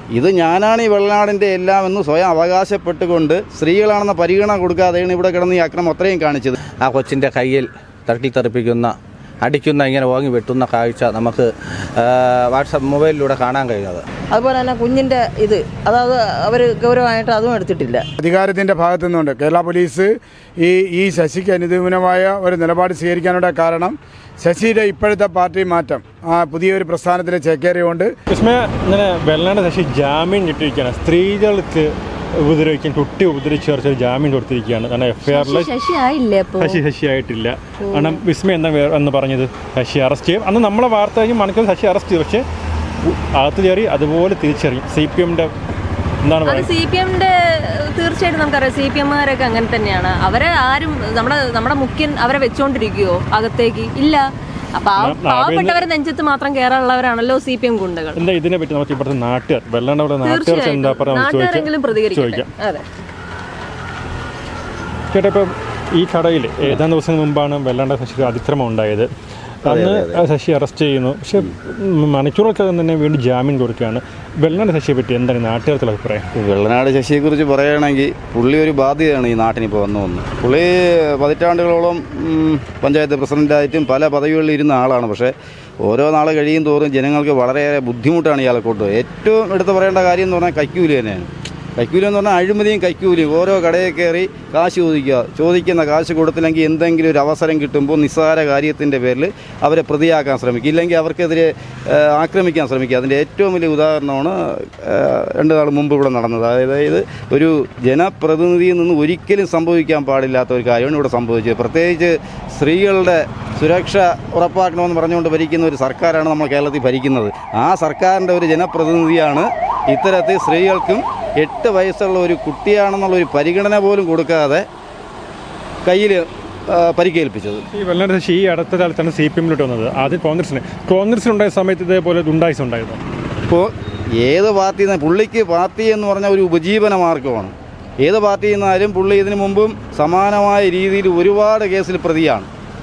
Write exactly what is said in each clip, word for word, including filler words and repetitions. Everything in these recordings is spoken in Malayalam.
ഇത് ഞാനാണ് ഈ വെള്ളനാടിൻ്റെ എല്ലാം എന്ന് സ്വയം അവകാശപ്പെട്ടുകൊണ്ട് സ്ത്രീകളാണെന്ന പരിഗണന കൊടുക്കാതെയാണ് ഇവിടെ കിടന്ന് ഈ അക്രമം അത്രയും കാണിച്ചത്. ആ കൊച്ചിൻ്റെ കയ്യിൽ തട്ടി തെറിപ്പിക്കുന്ന അടിക്കുന്ന ഇങ്ങനെ വാങ്ങി വെട്ടുന്ന കാഴ്ച നമുക്ക് വാട്സപ്പ് മൊബൈലിലൂടെ കാണാൻ കഴിയുന്നത്. അതുപോലെ തന്നെ കുഞ്ഞിൻ്റെ ഇത് അതായത് അവർ ഗൗരവമായിട്ട് അതും എടുത്തിട്ടില്ല. അധികാരത്തിൻ്റെ ഭാഗത്തു നിന്നുണ്ട് കേരള പോലീസ് ഈ ഈ ശശിക്ക് അനുകൂലമായ ഒരു നിലപാട് സ്വീകരിക്കാനുള്ള കാരണം ശശിയുടെ ഇപ്പോഴത്തെ പാർട്ടി മാറ്റം ആ പുതിയൊരു പ്രസ്ഥാനത്തിൽ ചേക്കേറിയുകൊണ്ട് ഇങ്ങനെ വെള്ളനാട് ശശി ജാമ്യം കിട്ടിയിരിക്കുകയാണ്. സ്ത്രീകൾക്ക് ഉപദ്രവിക്കാൻ കുട്ടി ഉപദ്രവിച്ചവർക്ക് ജാമ്യം കൊടുത്തിരിക്കുകയാണ്. കാരണം എഫ് ഐ ആറിൽ ശശി ശശി ആയിട്ടില്ല. കാരണം വിസ്മയ എന്താ എന്ന് പറഞ്ഞത് ശശി അറസ്റ്റ് ചെയ്യും. അന്ന് നമ്മളെ വാർത്ത കഴിഞ്ഞ് മണിക്കൂർ ശശി അറസ്റ്റ് ചെയ്യും. പക്ഷേ അകത്ത് കയറി അതുപോലെ തിരിച്ചറിയും. സി പി എമ്മിൻ്റെ എന്താണ് സി പി എമ്മിൻ്റെ തീർച്ചയായിട്ടും നമുക്കറിയാം. സി പി എമ്മുകാരൊക്കെ അങ്ങനെ തന്നെയാണ്. അവരെ ആരും നമ്മുടെ നമ്മുടെ മുഖ്യൻ അവരെ വെച്ചോണ്ടിരിക്കുവോ അകത്തേക്ക്? ഇല്ല. അപ്പൊ പാവപ്പെട്ടവരെ നെഞ്ചത്ത് മാത്രം കയറാനുള്ളവരാണല്ലോ സി പി എം ഗുണ്ടകൾ. എന്താ ഇതിനെ പറ്റി നമുക്ക് ഇവിടുത്തെ നാട്ടുകാർ വെള്ളനാട് നാട്ടുകാർക്ക് എന്താ നാട്ടുകാരെങ്കിലും പ്രതികരിക്കാം. ചേട്ടാ, ഇപ്പം ഈ കടയിൽ ഏതാനും ദിവസം മുമ്പാണ് വെള്ളനാട് ശശി അതിക്രമം ഉണ്ടായത്. അന്ന് ശശി അറസ്റ്റ് ചെയ്യുന്നു. പക്ഷെ മണിക്കൂറുകൾക്ക് തന്നെ വീണ്ടും ജാമ്യം കൊടുക്കുകയാണ്. വെള്ളനാട് ശശിയെ പറ്റി എന്താണ് നാട്ടുകാർക്കുള്ള അഭിപ്രായം? വെള്ളനാട് ശശിയെക്കുറിച്ച് പറയുകയാണെങ്കിൽ പുള്ളി ഒരു ബാധ്യതയാണ് ഈ നാട്ടിനിപ്പോൾ വന്നു വന്നു. പുള്ളി പതിറ്റാണ്ടുകളോളം പഞ്ചായത്ത് പ്രസിഡൻ്റായിട്ടും പല പദവികളിൽ ഇരുന്ന ആളാണ്. പക്ഷേ ഓരോ നാൾ കഴിയും തോറും ജനങ്ങൾക്ക് വളരെയേറെ ബുദ്ധിമുട്ടാണ് ഇയാളെ കൊണ്ട്. ഏറ്റവും എടുത്ത് പറയേണ്ട കാര്യം എന്ന് പറഞ്ഞാൽ കൈക്കൂലി തന്നെയാണ്. കൈക്കൂലി എന്ന് പറഞ്ഞാൽ അഴിമതിയും കൈക്കൂലിയും. ഓരോ കടയിൽ കയറി കാശ് ചോദിക്കുക, ചോദിക്കുന്ന കാശ് കൊടുത്തില്ലെങ്കിൽ എന്തെങ്കിലും ഒരു അവസരം കിട്ടുമ്പോൾ നിസ്സാര കാര്യത്തിൻ്റെ പേരിൽ അവരെ പ്രതിയാക്കാൻ ശ്രമിക്കുക, ഇല്ലെങ്കിൽ അവർക്കെതിരെ ആക്രമിക്കാൻ ശ്രമിക്കുക. അതിൻ്റെ ഏറ്റവും വലിയ ഉദാഹരണമാണ് രണ്ട് നാൾ മുമ്പ് ഇവിടെ നടന്നത്. അതായത് ഒരു ജനപ്രതിനിധിയിൽ നിന്ന് ഒരിക്കലും സംഭവിക്കാൻ പാടില്ലാത്ത ഒരു കാര്യമാണ് ഇവിടെ സംഭവിച്ചത്. പ്രത്യേകിച്ച് സ്ത്രീകളുടെ സുരക്ഷ ഉറപ്പാക്കണമെന്ന് പറഞ്ഞുകൊണ്ട് ഭരിക്കുന്ന ഒരു സർക്കാരാണ് നമ്മൾ കേരളത്തിൽ ഭരിക്കുന്നത്. ആ സർക്കാരിൻ്റെ ഒരു ജനപ്രതിനിധിയാണ് ഇത്തരത്തിൽ സ്ത്രീകൾക്കും എട്ട് വയസ്സുള്ള ഒരു കുട്ടിയാണെന്നുള്ളൊരു പരിഗണന പോലും കൊടുക്കാതെ കയ്യിൽ പരിക്കേൽപ്പിച്ചത്. ഈ വെള്ളനാട് ശശി ഈ അടുത്ത കാലത്താണ് സി പി എമ്മിലോട്ട് വന്നത്. ആദ്യം കോൺഗ്രസിന് കോൺഗ്രസിനുണ്ടായ സമയത്ത് ഇതേപോലെ ഗുണ്ടായിസം ഉണ്ടായിരുന്നു. ഇപ്പോൾ ഏത് പാർട്ടി പുള്ളിക്ക് പാർട്ടി എന്ന് പറഞ്ഞാൽ ഒരു ഉപജീവന മാർഗമാണ്. ഏത് പാർട്ടിയിൽ നിന്നാലും പുള്ളി ഇതിനു മുമ്പും സമാനമായ രീതിയിൽ ഒരുപാട് കേസിൽ പ്രതിയാണ്.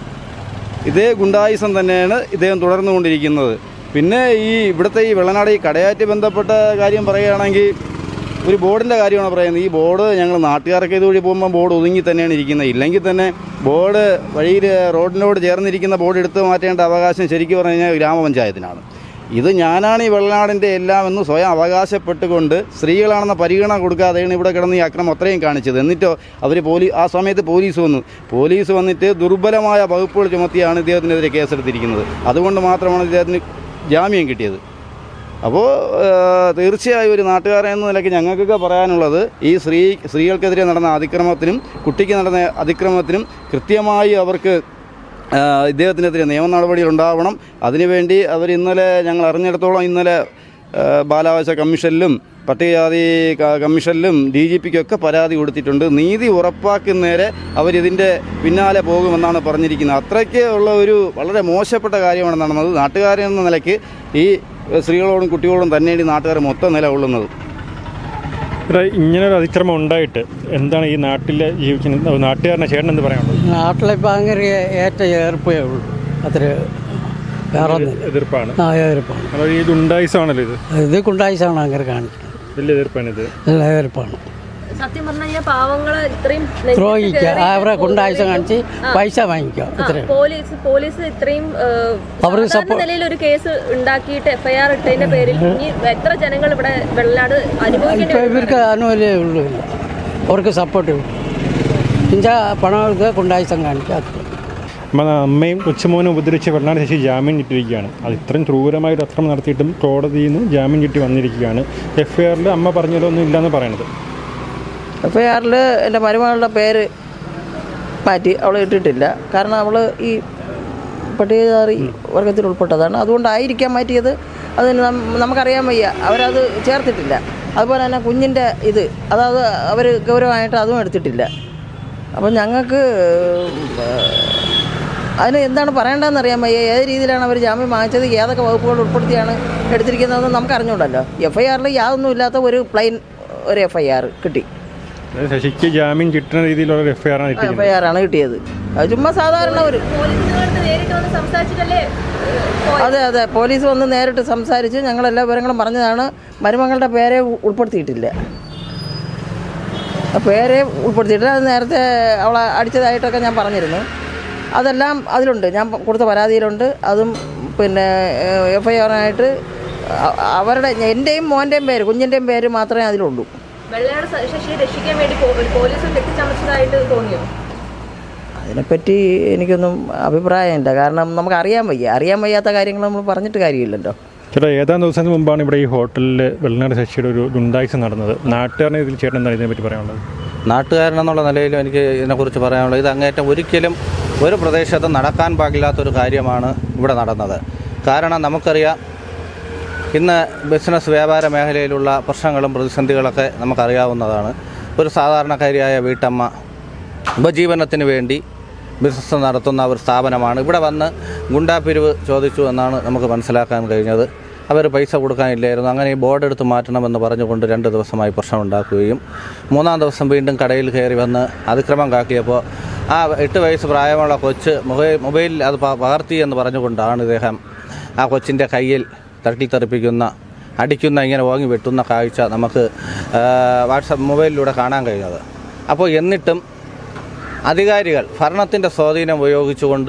ഇതേ ഗുണ്ടായിസം തന്നെയാണ് ഇദ്ദേഹം തുടർന്നുകൊണ്ടിരിക്കുന്നത്. പിന്നെ ഈ ഇവിടുത്തെ ഈ വെള്ളനാട് ഈ കടയാറ്റ് ബന്ധപ്പെട്ട കാര്യം പറയുകയാണെങ്കിൽ ഒരു ബോർഡിൻ്റെ കാര്യമാണ് പറയുന്നത്. ഈ ബോർഡ് ഞങ്ങൾ നാട്ടുകാർക്ക് ഇതുവഴി പോകുമ്പോൾ ബോർഡ് ഒതുങ്ങി തന്നെയാണ് ഇരിക്കുന്നത്. ഇല്ലെങ്കിൽ തന്നെ ബോർഡ് വഴിയിൽ റോഡിനോട് ചേർന്നിരിക്കുന്ന ബോർഡ് എടുത്ത് മാറ്റേണ്ട അവകാശം ശരിക്കും പറഞ്ഞു കഴിഞ്ഞാൽ ഗ്രാമപഞ്ചായത്തിനാണ്. ഇത് ഞാനാണ് ഈ വെള്ളനാടിൻ്റെ എല്ലാം എന്ന് സ്വയം അവകാശപ്പെട്ടുകൊണ്ട് സ്ത്രീകളാണെന്ന പരിഗണന കൊടുക്കാതെയാണ് ഇവിടെ കിടന്ന് ഈ അക്രമം അത്രയും കാണിച്ചത്. എന്നിട്ടോ അവർ പോലീസ് ആ സമയത്ത് പോലീസ് വന്നു. പോലീസ് വന്നിട്ട് ദുർബലമായ വകുപ്പുകൾ ചുമത്തിയാണ് ഇദ്ദേഹത്തിനെതിരെ കേസെടുത്തിരിക്കുന്നത്. അതുകൊണ്ട് മാത്രമാണ് ഇദ്ദേഹത്തിന് ജാമ്യം കിട്ടിയത്. അപ്പോൾ തീർച്ചയായും ഒരു നാട്ടുകാരൻ എന്ന നിലയ്ക്ക് ഞങ്ങൾക്കൊക്കെ പറയാനുള്ളത് ഈ സ്ത്രീ സ്ത്രീകൾക്കെതിരെ നടന്ന അതിക്രമത്തിനും കുട്ടിക്ക് നടന്ന അതിക്രമത്തിനും കൃത്യമായി അവർക്ക് ഇദ്ദേഹത്തിനെതിരെ നിയമ നടപടികൾ ഉണ്ടാവണം. അതിനുവേണ്ടി അവർ ഇന്നലെ ഞങ്ങൾ അറിഞ്ഞിടത്തോളം ഇന്നലെ ബാലാവകാശ കമ്മീഷനിലും പട്ടികജാതി കമ്മീഷനിലും ഡി ജി പിക്കൊക്കെ പരാതി കൊടുത്തിട്ടുണ്ട്. നീതി ഉറപ്പാക്കുന്നേരെ അവരിതിൻ്റെ പിന്നാലെ പോകുമെന്നാണ് പറഞ്ഞിരിക്കുന്നത്. അത്രയ്ക്ക് ഉള്ള ഒരു വളരെ മോശപ്പെട്ട കാര്യമാണ് നടന്നത്. നാട്ടുകാരെന്ന നിലയ്ക്ക് ഈ സ്ത്രീകളോടും കുട്ടികളോടും തന്നെയാണ് ഈ നാട്ടുകാർ മൊത്തം നിലകൊള്ളുന്നത്. ഇങ്ങനൊരു അതിക്രമം ഉണ്ടായിട്ട് എന്താണ് ഈ നാട്ടിലെ ജീവിക്കുന്ന നാട്ടുകാരനെ ചേട്ടൻ എന്ത് പറയാനുള്ളത്? നാട്ടിലെ ഭയങ്കര ഏറ്റ ഏർപ്പേ ഉള്ളൂ. അത്ര വേറെ എതിർപ്പാണ്. ആ എതിർപ്പാണ്. ഇത് ഉണ്ടായിസാണല്ലോ. ഇത് ഇത് കുണ്ടായിസാണ് അങ്ങനെ കാണിക്കുന്നത്. വലിയ എതിർപ്പാണ്. ഇത് നല്ല എതിർപ്പാണ്. സത്യം പറഞ്ഞു പാവങ്ങളെ ഇത്രയും ദ്രോഹിക്കുക, അവരെ കുണ്ടായിച്ച കാണിച്ച് പൈസ വാങ്ങിക്കുക. പോലീസ് പോലീസ് ഇത്രയും നിലയിൽ ഒരു കേസ് ഉണ്ടാക്കിയിട്ട് എഫ് ഐ ആർ ഇട്ടതിന്റെ പേരിൽ ഇനി എത്ര ജനങ്ങൾ ഇവിടെ വെള്ളനാട് അനുഭവിക്കേണ്ടി ഇവർക്ക് അനുകൂലേ ഉള്ളൂ. അവർക്ക് സപ്പോർട്ട് ഇഞ്ച പണങ്ങൾക്ക് കുണ്ടായിസം കാണിക്കുക. അമ്മയും കൊച്ചുമോനും ഉപദ്രവിച്ച് വെള്ളനാട് ശശി ജാമ്യം കിട്ടിയിരിക്കുകയാണ്. അത് ഇത്രയും ക്രൂരമായിട്ട് അക്രമം നടത്തിയിട്ടും കോടതിയിൽ നിന്ന് ജാമ്യം കിട്ടി വന്നിരിക്കുകയാണ്. എഫ് ഐ ആറിൽ അമ്മ പറഞ്ഞതൊന്നും ഇല്ലയെന്ന് പറയണത്. എഫ് ഐ ആറിൽ എൻ്റെ മരുമകളുടെ പേര് മാറ്റി അവൾ ഇട്ടിട്ടില്ല. കാരണം അവൾ ഈ പട്ടികജാതി വർഗത്തിൽ ഉൾപ്പെട്ടതാണ്. അതുകൊണ്ടായിരിക്കാം മാറ്റിയത്. അതിന് നമുക്കറിയാൻ വയ്യ. അവരത് ചേർത്തിട്ടില്ല. അതുപോലെ തന്നെ കുഞ്ഞിൻ്റെ ഇത് അതായത് അവർ ഗൗരവമായിട്ട് അതും എടുത്തിട്ടില്ല. അപ്പം ഞങ്ങൾക്ക് അതിന് എന്താണ് പറയേണ്ടതെന്ന് അറിയാൻ വയ്യ. ഏത് രീതിയിലാണ് അവർ ജാമ്യം വാങ്ങിച്ചത്, ഏതൊക്കെ വകുപ്പുകൾ ഉൾപ്പെടുത്തിയാണ് എടുത്തിരിക്കുന്നതെന്ന് നമുക്ക് അറിഞ്ഞുകൊണ്ടല്ലോ. എഫ് ഐ ആറിൽ യാതൊന്നും ഇല്ലാത്ത ഒരു പ്ലെയിൻ ഒരു എഫ് ഐ ആർ കിട്ടി. ശശിക്ക് ജാമ്യം കിട്ടുന്ന രീതിയിലുള്ള F I R F I ആറാണ് കിട്ടിയത്. അത് ചുമ്മാ സാധാരണ ഒരു അതെ അതെ പോലീസ് വന്ന് നേരിട്ട് സംസാരിച്ച് ഞങ്ങളെല്ലാ വിവരങ്ങളും പറഞ്ഞതാണ്. മരുമകളുടെ പേരെ ഉൾപ്പെടുത്തിയിട്ടില്ല, പേരെ ഉൾപ്പെടുത്തിയിട്ടില്ല. അത് നേരത്തെ അവളെ അടിച്ചതായിട്ടൊക്കെ ഞാൻ പറഞ്ഞിരുന്നു. അതെല്ലാം അതിലുണ്ട്, ഞാൻ കൊടുത്ത പരാതിയിലുണ്ട്. അതും പിന്നെ എഫ് ഐ ആറിനായിട്ട് അവരുടെ എൻ്റെയും മോൻ്റെയും പേര് കുഞ്ഞിൻ്റെയും പേര് മാത്രമേ അതിലുള്ളൂ. അതിനെപ്പറ്റി എനിക്കൊന്നും അഭിപ്രായമില്ല. കാരണം നമുക്ക് അറിയാൻ വയ്യ അറിയാൻ വയ്യാത്ത കാര്യങ്ങൾ നമ്മൾ പറഞ്ഞിട്ട് കാര്യമില്ലല്ലോ. ചേട്ടാ, ഏതാനും ദിവസത്തിന് മുമ്പാണ് ഇവിടെ ഈ ഹോട്ടലിൽ വെള്ളനാട് ശശിയുടെ ഒരു ഗുണ്ടായിസം നടന്നത്. നാട്ടുകാരനെ ഇതിൽ ചേട്ടൻ എന്താണ് ഇതിനെപ്പറ്റി പറയാനുള്ളത്? നാട്ടുകാരനെന്നുള്ള നിലയിലും എനിക്ക് ഇതിനെക്കുറിച്ച് പറയാനുള്ളത്, ഇത് അങ്ങേറ്റം ഒരിക്കലും ഒരു പ്രദേശത്തും നടക്കാൻ പാടില്ലാത്തൊരു കാര്യമാണ് ഇവിടെ നടന്നത്. കാരണം നമുക്കറിയാം, ഇന്ന് ബിസിനസ് വ്യാപാര മേഖലയിലുള്ള പ്രശ്നങ്ങളും പ്രതിസന്ധികളൊക്കെ നമുക്കറിയാവുന്നതാണ്. ഒരു സാധാരണക്കാരിയായ വീട്ടമ്മ ഉപജീവനത്തിന് വേണ്ടി ബിസിനസ് നടത്തുന്ന ഒരു സ്ഥാപനമാണ്. ഇവിടെ വന്ന് ഗുണ്ടാപ്പിരിവ് ചോദിച്ചു എന്നാണ് നമുക്ക് മനസ്സിലാക്കാൻ കഴിഞ്ഞത്. അവർ പൈസ കൊടുക്കാനില്ലായിരുന്നു. അങ്ങനെ ഈ ബോർഡ് എടുത്ത് മാറ്റണമെന്ന് പറഞ്ഞുകൊണ്ട് രണ്ട് ദിവസമായി പ്രശ്നമുണ്ടാക്കുകയും മൂന്നാം ദിവസം വീണ്ടും കടയിൽ കയറി വന്ന് അതിക്രമം കാട്ടിയപ്പോൾ ആ എട്ട് വയസ്സ് പ്രായമുള്ള കൊച്ച് മൊബൈൽ മൊബൈലിൽ അത് പകർത്തി എന്ന് പറഞ്ഞുകൊണ്ടാണ് ഇദ്ദേഹം ആ കൊച്ചിൻ്റെ കയ്യിൽ തട്ടി തെറിപ്പിക്കുന്ന അടിക്കുന്ന ഇങ്ങനെ ഓങ്ങി വെട്ടുന്ന കാഴ്ച നമുക്ക് വാട്സപ്പ് മൊബൈലിലൂടെ കാണാൻ കഴിഞ്ഞത്. അപ്പോൾ എന്നിട്ടും അധികാരികൾ ഭരണത്തിൻ്റെ സ്വാധീനം ഉപയോഗിച്ചുകൊണ്ട്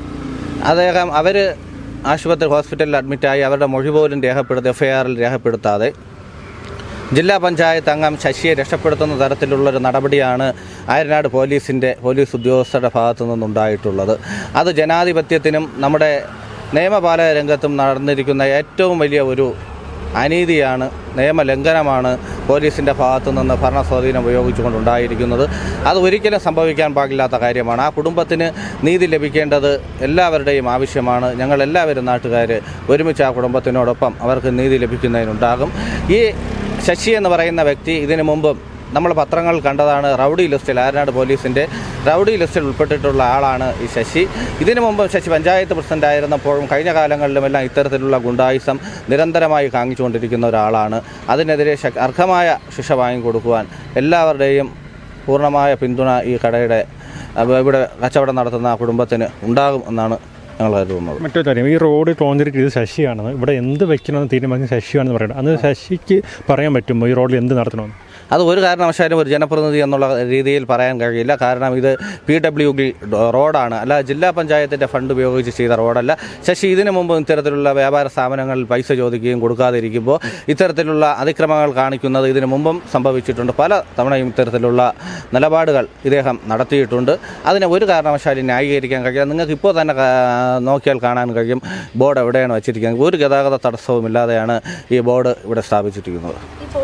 അദ്ദേഹം അവർ ആശുപത്രി ഹോസ്പിറ്റലിൽ അഡ്മിറ്റായി അവരുടെ മൊഴി പോലും രേഖപ്പെടുത്തി എഫ് ഐ ആറിൽ രേഖപ്പെടുത്താതെ ജില്ലാ പഞ്ചായത്ത് അംഗം ശശിയെ രക്ഷപ്പെടുത്തുന്ന തരത്തിലുള്ളൊരു നടപടിയാണ് ആയനാട് പോലീസിൻ്റെ പോലീസ് ഉദ്യോഗസ്ഥരുടെ ഭാഗത്തു നിന്നുണ്ടായിട്ടുള്ളത്. അത് ജനാധിപത്യത്തിനും നമ്മുടെ നിയമപാലക രംഗത്തും നടന്നിരിക്കുന്ന ഏറ്റവും വലിയ ഒരു അനീതിയാണ്, നിയമലംഘനമാണ് പോലീസിൻ്റെ ഭാഗത്തു നിന്ന് ഭരണ സ്വാധീനം ഉപയോഗിച്ചുകൊണ്ടുണ്ടായിരിക്കുന്നത്. അത് ഒരിക്കലും സംഭവിക്കാൻ പാടില്ലാത്ത കാര്യമാണ്. ആ കുടുംബത്തിന് നീതി ലഭിക്കേണ്ടത് എല്ലാവരുടെയും ആവശ്യമാണ്. ഞങ്ങളെല്ലാവരും നാട്ടുകാർ ഒരുമിച്ച് ആ കുടുംബത്തിനോടൊപ്പം അവർക്ക് നീതി ലഭിക്കുന്നതിനുണ്ടാകും. ഈ ശശി എന്ന് പറയുന്ന വ്യക്തി ഇതിനു മുമ്പും നമ്മൾ പത്രങ്ങൾ കണ്ടതാണ്, റൗഡി ലിസ്റ്റിൽ ആയനാട് പോലീസിൻ്റെ റൗഡി ലിസ്റ്റിൽ ഉൾപ്പെട്ടിട്ടുള്ള ആളാണ് ഈ ശശി. ഇതിനു മുമ്പ് ശശി പഞ്ചായത്ത് പ്രസിഡന്റ് ആയിരുന്നപ്പോഴും കഴിഞ്ഞ കാലങ്ങളിലുമെല്ലാം ഇത്തരത്തിലുള്ള ഗുണ്ടായിസം നിരന്തരമായി കാണിച്ചുകൊണ്ടിരിക്കുന്ന ഒരാളാണ്. അതിനെതിരെ അർഹമായ ശിക്ഷ വാങ്ങിക്കൊടുക്കുവാൻ എല്ലാവരുടെയും പൂർണ്ണമായ പിന്തുണ ഈ കടയുടെ ഇവിടെ കച്ചവടം നടത്തുന്ന ആ കുടുംബത്തിന് ഉണ്ടാകും എന്നാണ് ഞങ്ങൾ കരുതുന്നത്. മറ്റൊരു കാര്യം, ഈ റോഡ് കോൺക്രീറ്റ് ചെയ്ത് ശശിയാണെന്ന് ഇവിടെ എന്ത് വെക്കണമെന്ന് തീരുമാനിച്ച് ശശിയാണെന്ന് പറയുന്നത്, അന്ന് ശശിക്ക് പറയാൻ പറ്റുമോ ഈ റോഡിൽ എന്ത് നടത്തണമെന്ന്? അത് ഒരു കാരണവശാലും ഒരു ജനപ്രതിനിധി എന്നുള്ള രീതിയിൽ പറയാൻ കഴിയില്ല. കാരണം ഇത് പി ഡബ്ല്യു ഡി റോഡാണ്, അല്ല ജില്ലാ പഞ്ചായത്തിൻ്റെ ഫണ്ട് ഉപയോഗിച്ച് ചെയ്ത റോഡല്ല. ശശി ഇതിനു മുമ്പ് ഇത്തരത്തിലുള്ള വ്യാപാര സ്ഥാപനങ്ങളിൽ പൈസ ചോദിക്കുകയും കൊടുക്കാതിരിക്കുമ്പോൾ ഇത്തരത്തിലുള്ള അതിക്രമങ്ങൾ കാണിക്കുന്നത് ഇതിനു മുമ്പും സംഭവിച്ചിട്ടുണ്ട്. പല തവണയും ഇത്തരത്തിലുള്ള നിലപാടുകൾ ഇദ്ദേഹം നടത്തിയിട്ടുണ്ട്. അതിനെ ഒരു കാരണവശാലും ന്യായീകരിക്കാൻ കഴിയില്ല. നിങ്ങൾക്ക് ഇപ്പോൾ തന്നെ നോക്കിയാൽ കാണാൻ കഴിയും ബോർഡ് എവിടെയാണ് വച്ചിരിക്കുന്നത്. ഒരു ഗതാഗത തടസ്സവുമില്ലാതെയാണ് ഈ ബോർഡ് ഇവിടെ സ്ഥാപിച്ചിരിക്കുന്നത്.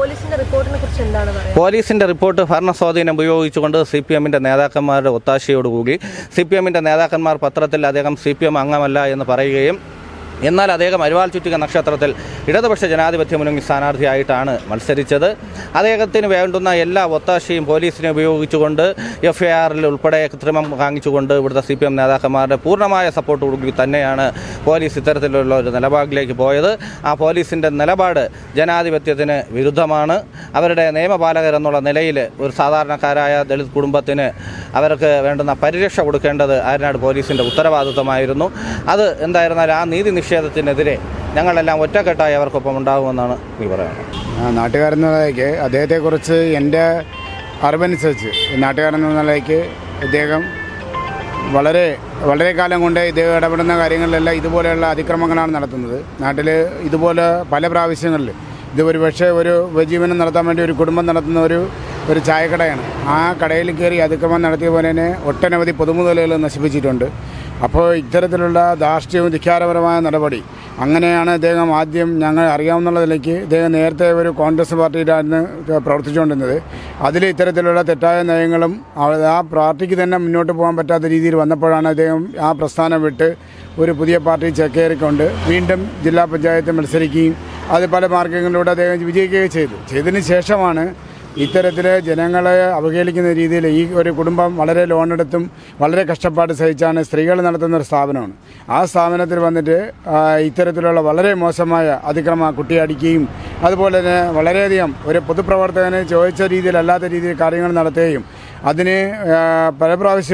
പോലീസിന്റെ റിപ്പോർട്ട് ഭരണ സ്വാധീനം ഉപയോഗിച്ചുകൊണ്ട് സി പി എമ്മിന്റെ നേതാക്കന്മാരുടെ ഒത്താശയോടുകൂടി സി പി എമ്മിന്റെ നേതാക്കന്മാർ പത്രത്തിൽ അദ്ദേഹം സി പി എം അംഗമല്ല എന്ന് പറയുകയും എന്നാൽ അദ്ദേഹം അരിവാൾ ചുറ്റിക നക്ഷത്രത്തിൽ ഇടതുപക്ഷ ജനാധിപത്യ മുന്നണി സ്ഥാനാർത്ഥിയായിട്ടാണ് മത്സരിച്ചത്. അദ്ദേഹത്തിന് വേണ്ടുന്ന എല്ലാ ഒത്താശയും പോലീസിനെ ഉപയോഗിച്ചുകൊണ്ട് എഫ് ഐ ആറിൽ ഉൾപ്പെടെ കൃത്രിമം കാണിച്ചുകൊണ്ട് ഇവിടുത്തെ സി പി എം നേതാക്കന്മാരുടെ പൂർണ്ണമായ സപ്പോർട്ടോടുകൂടി തന്നെയാണ് പോലീസ് ഇത്തരത്തിലുള്ള ഒരു നിലപാടിലേക്ക് പോയത്. ആ പോലീസിൻ്റെ നിലപാട് ജനാധിപത്യത്തിന് വിരുദ്ധമാണ്. അവരുടെ നിയമപാലകരെന്നുള്ള നിലയിൽ ഒരു സാധാരണക്കാരായ ദളിത് കുടുംബത്തിന് അവർക്ക് വേണ്ടുന്ന പരിരക്ഷ കൊടുക്കേണ്ടത് ആയനാട് പോലീസിൻ്റെ ഉത്തരവാദിത്വമായിരുന്നു. അത് എന്തായിരുന്നാലും ആ നീതി നിഷേധത്തിനെതിരെ ഞങ്ങളെല്ലാം ഒറ്റക്കെട്ടായി അവർക്കൊപ്പം ഉണ്ടാകുമെന്നാണ് എനിക്ക് പറയാനുള്ളത്. നാട്ടുകാരെന്ന നിലയ്ക്ക് അദ്ദേഹത്തെക്കുറിച്ച് എൻ്റെ അറിവനുസരിച്ച് നാട്ടുകാരെന്ന നിലയ്ക്ക് ഇദ്ദേഹം വളരെ വളരെ കാലം കൊണ്ട് ഇദ്ദേഹം ഇടപെടുന്ന കാര്യങ്ങളിലെല്ലാം ഇതുപോലെയുള്ള അതിക്രമങ്ങളാണ് നടത്തുന്നത്. നാട്ടിൽ ഇതുപോലെ പല പ്രാവശ്യങ്ങളിൽ ഇത് ഒരു പക്ഷേ ഒരു ഉപജീവനം നടത്താൻ വേണ്ടി ഒരു കുടുംബം നടത്തുന്ന ഒരു ഒരു ചായക്കടയാണ്. ആ കടയിൽ കയറി അതിക്രമം നടത്തിയ പോലെ തന്നെ ഒട്ടനവധി പൊതുമുതലുകൾ നശിപ്പിച്ചിട്ടുണ്ട്. അപ്പോൾ ഇത്തരത്തിലുള്ള ധാർഷ്ട്യവും ധിക്കാരപരമായ നടപടി അങ്ങനെയാണ് ഇദ്ദേഹം ആദ്യം ഞങ്ങൾ അറിയാവുന്നതിലേക്ക് ഇദ്ദേഹം നേരത്തെ ഒരു കോൺഗ്രസ് പാർട്ടിയിലായിരുന്നു പ്രവർത്തിച്ചുകൊണ്ടിരുന്നത്. അതിൽ ഇത്തരത്തിലുള്ള തെറ്റായ നയങ്ങളും ആ പാർട്ടിക്ക് തന്നെ മുന്നോട്ട് പോകാൻ പറ്റാത്ത രീതിയിൽ വന്നപ്പോഴാണ് അദ്ദേഹം ആ പ്രസ്ഥാനം വിട്ട് ഒരു പുതിയ പാർട്ടി ചേക്കേറിക്കൊണ്ട് വീണ്ടും ജില്ലാ പഞ്ചായത്ത് മത്സരിക്കുകയും അത് പല മാർഗങ്ങളിലൂടെ അദ്ദേഹം വിജയിക്കുകയും ചെയ്തു. ചെയ്തതിന് ശേഷമാണ് ഇത്തരത്തിൽ ജനങ്ങളെ അവഹേളിക്കുന്ന രീതിയിൽ ഈ ഒരു കുടുംബം വളരെ ലോണെടുത്തും വളരെ കഷ്ടപ്പാട് സഹിച്ചാണ് സ്ത്രീകൾ നടത്തുന്ന ഒരു സ്ഥാപനമാണ്. ആ സ്ഥാപനത്തിൽ വന്നിട്ട് ഇത്തരത്തിലുള്ള വളരെ മോശമായ അതിക്രമ കുട്ടിയെ അടിക്കുകയും അതുപോലെ തന്നെ വളരെയധികം ഒരു പൊതുപ്രവർത്തകന് ചോദിച്ച രീതിയിലല്ലാത്ത രീതിയിൽ കാര്യങ്ങൾ നടത്തുകയും അതിന് പല പ്രാവശ്യവും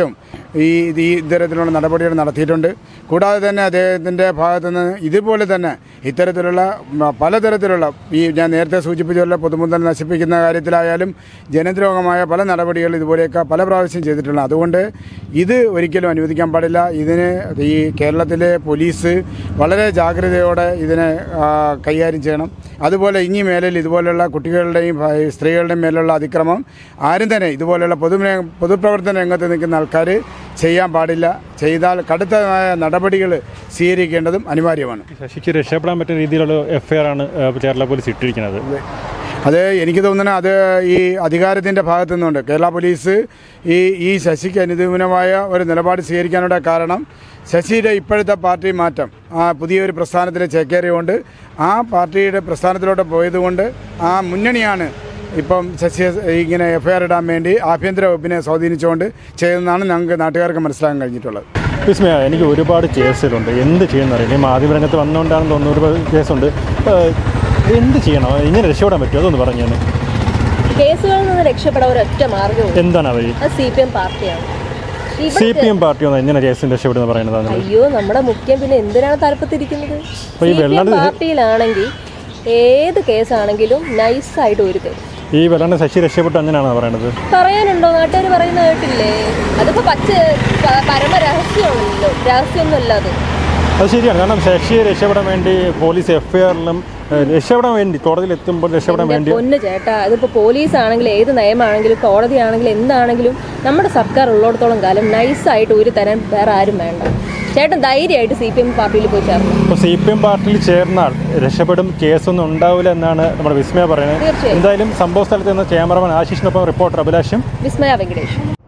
ഈ ഈ ഇത്തരത്തിലുള്ള നടപടികൾ നടത്തിയിട്ടുണ്ട്. കൂടാതെ തന്നെ അദ്ദേഹത്തിൻ്റെ ഭാഗത്തു നിന്ന് ഇതുപോലെ തന്നെ ഇത്തരത്തിലുള്ള പലതരത്തിലുള്ള ഈ ഞാൻ നേരത്തെ സൂചിപ്പിച്ചുള്ള പൊതുമുതൽ നശിപ്പിക്കുന്ന കാര്യത്തിലായാലും ജനദ്രോഹമായ പല നടപടികൾ ഇതുപോലെയൊക്കെ പല പ്രാവശ്യം ചെയ്തിട്ടുണ്ട്. അതുകൊണ്ട് ഇത് ഒരിക്കലും അനുവദിക്കാൻ പാടില്ല. ഇതിന് ഈ കേരളത്തിലെ പോലീസ് വളരെ ജാഗ്രതയോടെ ഇതിനെ കൈകാര്യം ചെയ്യണം. അതുപോലെ ഇനി മേലിൽ ഇതുപോലെയുള്ള കുട്ടികളുടെയും സ്ത്രീകളുടെയും മേലുള്ള അതിക്രമം ആരും തന്നെ ഇതുപോലെയുള്ള പൊതു പൊതുപ്രവർത്തന രംഗത്ത് നിൽക്കുന്ന ആൾക്കാർ ചെയ്യാൻ പാടില്ല. ചെയ്താൽ കടുത്തമായ നടപടികൾ സ്വീകരിക്കേണ്ടതും അനിവാര്യമാണ്. ശശിക്ക് രക്ഷപ്പെടാൻ പറ്റുന്ന രീതിയിലുള്ള എഫ് ഐ ആർ ആണ് കേരള പോലീസ് ഇട്ടിരിക്കുന്നത്. അത് എനിക്ക് തോന്നുന്നത് അത് ഈ അധികാരത്തിൻ്റെ ഭാഗത്തു നിന്നുണ്ട്. കേരള പോലീസ് ഈ ഈ ശശിക്ക് അനുകൂലമായ ഒരു നിലപാട് സ്വീകരിക്കാനുള്ള കാരണം ശശിയുടെ ഇപ്പോഴത്തെ പാർട്ടി മാറ്റം ആ പുതിയൊരു പ്രസ്ഥാനത്തിൽ ചേക്കേറിയുകൊണ്ട് ആ പാർട്ടിയുടെ പ്രസ്ഥാനത്തിലോട്ട് പോയതുകൊണ്ട് ആ മുന്നണിയാണ് ഇപ്പം ശശി ഇങ്ങനെ എഫ് ഐ ആർ ഇടാൻ വേണ്ടി ആഭ്യന്തര വകുപ്പിനെ സ്വാധീനിച്ചുകൊണ്ട് ചെയ്തതെന്നാണ് ഞങ്ങൾക്ക് നാട്ടുകാർക്ക് മനസ്സിലാക്കാൻ കഴിഞ്ഞിട്ടുള്ളത്. വിസ്മയ, എനിക്ക് ഒരുപാട് കേസുകളുണ്ട്. എന്ത് ചെയ്യുന്നറിയില്ല. ഈ മാധ്യമരംഗത്ത് വന്നുകൊണ്ടാണെന്ന് തോന്നുന്നു ഒരുപാട് കേസുണ്ട്. എന്ത് ചെയ്യണം? ഇങ്ങനെ രക്ഷപ്പെടാൻ പറ്റുമോ? അതൊന്ന് പറഞ്ഞു തന്നെ. കേസുകളിൽ നിന്ന് രക്ഷപ്പെടാൻ ഒരൊറ്റ മാർഗ്ഗം എന്താണ് അവർ? സി പി എം പാർട്ടിയാണ്. സി പി എം പാർട്ടി ഒന്നും എങ്ങനെ കേസിന് രക്ഷപ്പെടുന്ന പറയുന്നത്? അയ്യോ, നമ്മുടെ മുഖ്യം പിന്നെ എന്തിനാണ് താല്പര്യത്തിരിക്കുന്നത്? സി പി എം പാർട്ടിയിലാണെങ്കിൽ ഏത് കേസാണെങ്കിലും നൈസായിട്ട് ഒരു തരും. ഈ വെള്ളാണ്ട് ശശി രക്ഷപ്പെട്ടു അങ്ങനെയാണോ പറയണത്? പറയാനുണ്ടോ? നാട്ടുകാർ പറയുന്ന കേട്ടില്ലേ? അതിപ്പോ പച്ച പരമ രഹസ്യമാണല്ലോ, രഹസ്യമൊന്നുമല്ല അത്. അത് ശരിയാണ്. കാരണം ശശിയെ രക്ഷപ്പെടാൻ വേണ്ടി പോലീസ് എഫ് ഐ ആറിലും രക്ഷപ്പെടാൻ വേണ്ടി കോടതിയിൽ എത്തുമ്പോൾ രക്ഷപ്പെടാൻ വേണ്ടി പൊന്ന് ചേട്ടാ, അതിപ്പോ പോലീസ് ആണെങ്കിലും ഏത് നിയമമാണെങ്കിലും കോടതി ആണെങ്കിലും എന്താണെങ്കിലും നമ്മുടെ സർക്കാർ ഉള്ളിടത്തോളം കാലം നൈസായിട്ട് ഒരു തരം വേറെ ആരും വേണ്ട. ചേട്ടൻ ധൈര്യമായിട്ട് സി പി എം പാർട്ടിയിൽ പോയി ചേർന്നു. അപ്പോൾ സി പി എം പാർട്ടിയിൽ ചേർന്നാൽ രക്ഷപ്പെടും, കേസൊന്നും ഉണ്ടാവില്ല എന്നാണ് നമ്മുടെ വിസ്മയ പറയുന്നത്. എന്തായാലും സംഭവ സ്ഥലത്ത് നിന്ന് ക്യാമറമാൻ ആശിഷിനൊപ്പം റിപ്പോർട്ടർ അഭിലാഷും വിസ്മയ വെങ്കടേഷ്.